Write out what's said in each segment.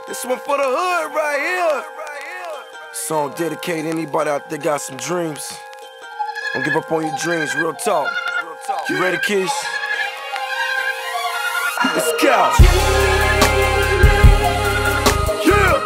This one for the hood right here. Song dedicated to anybody out there got some dreams. Don't give up on your dreams, real talk. You ready, kids? Let's go. Yeah.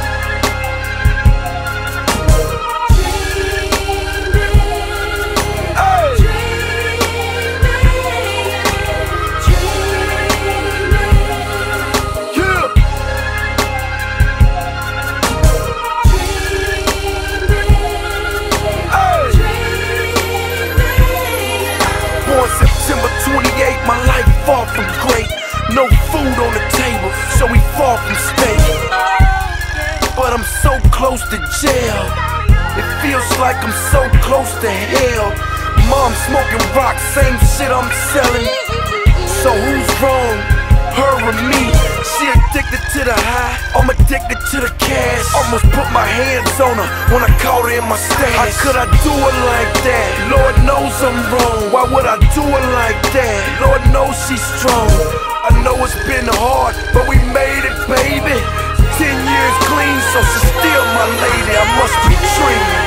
September 28, my life far from great. No food on the table, so we far from steak. But I'm so close to jail. It feels like I'm so close to hell. Mom smoking rock, same shit I'm selling. So who's wrong, her or me? She addicted to the high, I'm addicted to the cash. Almost put my hands on her when I caught her in my stash. How could I do it like that? Lord knows I'm wrong. Why would I do it like that? Lord knows she's strong. I know it's been hard, but we made it, baby. 10 years clean, so she's still my lady. I must be dreaming.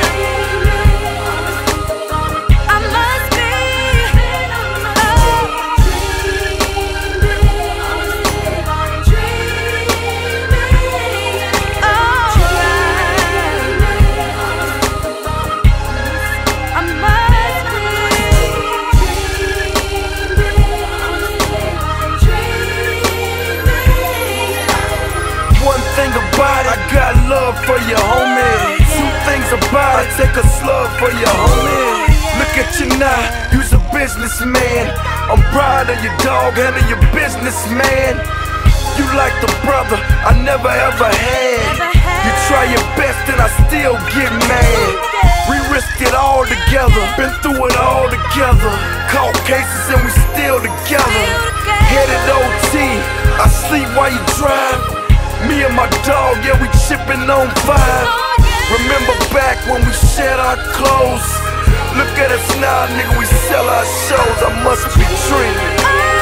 I got love for your homie. Two things about it, take a slug for your homie. Look at you now, you's a businessman. I'm proud of your dog, handle your business, man. You like the brother I never ever had. You try your best and I still get mad. We risked it all together, been through it all together. Caught cases and we still together. Headed OT, I sleep while you drive. Me and my dog, yeah, we chippin' on 5. Remember back when we shed our clothes? Look at us now, nigga, we sell our shows. I must be dreaming.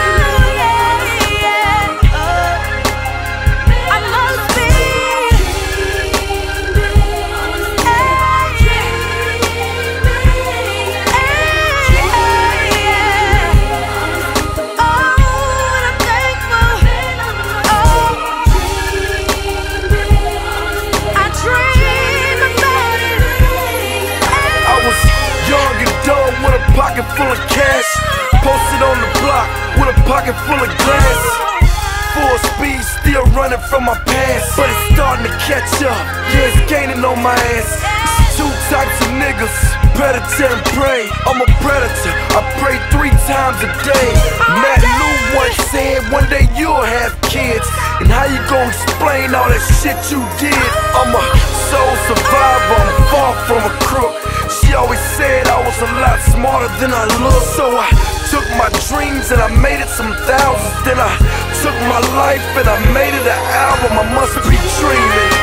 Pocket full of cash, posted on the block with a pocket full of glass. Full speed, still running from my past, but it's starting to catch up. Yeah, it's gaining on my ass. It's two types of niggas, predator and prey. I'm a predator, I pray 3 times a day. Matt Lou once said, one day you'll have kids, and how you gonna explain all that shit you did? I'm a soul survivor, I'm far from a crook. She always said I was a lot smarter than I look. So I took my dreams and I made it some thousands. Then I took my life and I made it an album. I must be dreaming.